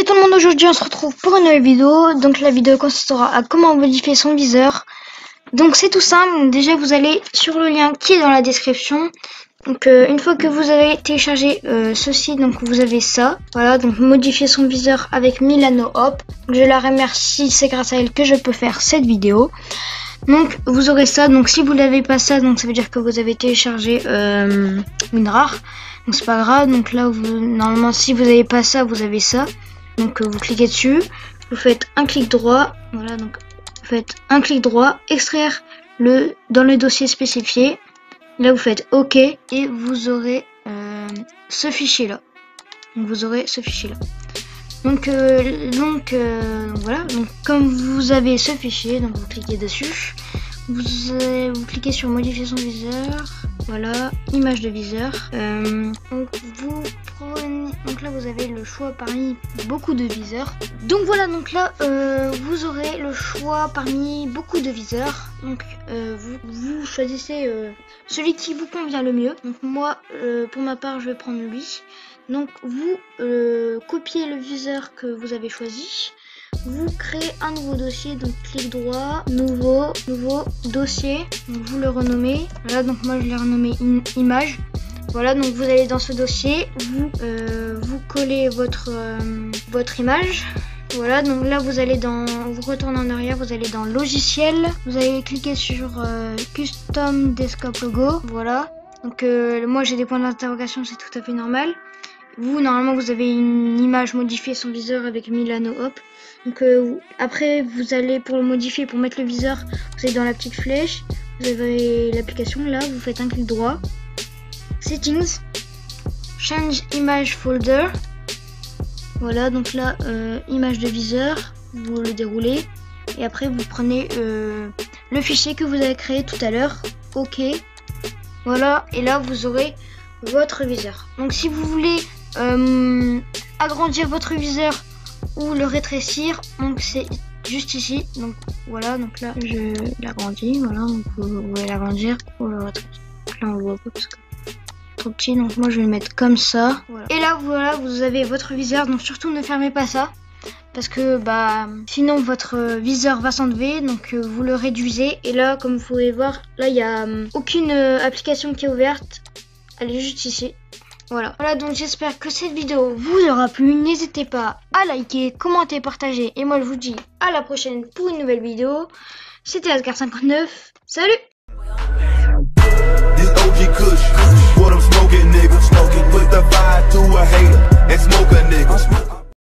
Salut tout le monde, aujourd'hui on se retrouve pour une nouvelle vidéo. Donc la vidéo consistera à comment modifier son viseur. Donc c'est tout simple, déjà vous allez sur le lien qui est dans la description. Donc une fois que vous avez téléchargé ceci, donc vous avez ça. Voilà, donc modifier son viseur avec Milano Hop. Je la remercie, c'est grâce à elle que je peux faire cette vidéo. Donc vous aurez ça, donc si vous n'avez pas ça, donc ça veut dire que vous avez téléchargé une rare. Donc c'est pas grave, donc là normalement si vous n'avez pas ça, vous avez ça. Donc vous cliquez dessus, vous faites un clic droit, voilà, donc vous faites un clic droit, extraire dans le dossier spécifié. Là vous faites OK et vous aurez ce fichier là. Donc vous aurez ce fichier là. Donc voilà, donc comme vous avez ce fichier, donc vous cliquez dessus, vous cliquez sur modifier son viseur, voilà, image de viseur. Donc vous prenez, donc là vous avez le choix parmi beaucoup de viseurs. Donc voilà, donc là vous aurez le choix parmi beaucoup de viseurs. Donc vous choisissez celui qui vous convient le mieux. Donc moi pour ma part je vais prendre lui. Donc vous copiez le viseur que vous avez choisi, vous créez un nouveau dossier, donc clic droit, nouveau dossier, donc vous le renommez, voilà, donc moi je l'ai renommé image. Voilà, donc vous allez dans ce dossier, vous collez votre image. Voilà, donc là vous allez vous retournez en arrière, vous allez dans logiciel, vous allez cliquer sur custom desktop logo, voilà. Donc moi j'ai des points d'interrogation, c'est tout à fait normal. Vous, normalement, vous avez une image modifiée son viseur avec Milano Hop. Donc après, vous allez pour le modifier, pour mettre le viseur, vous allez dans la petite flèche, vous avez l'application, là, vous faites un clic droit, Settings, Change Image Folder. Voilà, donc là, image de viseur, vous le déroulez. Et après, vous prenez le fichier que vous avez créé tout à l'heure, OK. Voilà, et là, vous aurez votre viseur. Donc si vous voulez agrandir votre viseur ou le rétrécir, donc c'est juste ici. Donc voilà, donc là je l'agrandis, voilà, donc vous pouvez l'agrandir ou le rétrécir. Là on le voit pas parce que c'est trop petit, donc moi je vais le mettre comme ça, voilà. Et là voilà, vous avez votre viseur, donc surtout ne fermez pas ça parce que sinon votre viseur va s'enlever, donc vous le réduisez. Et là comme vous pouvez voir, là il n'y a aucune application qui est ouverte, elle est juste ici. Voilà, donc j'espère que cette vidéo vous aura plu. N'hésitez pas à liker, commenter, partager. Et moi je vous dis à la prochaine pour une nouvelle vidéo. C'était Asgard59. Salut! This OG Kush, what I'm smoking, nigga. Put the fire to a hater and smoke a nigga.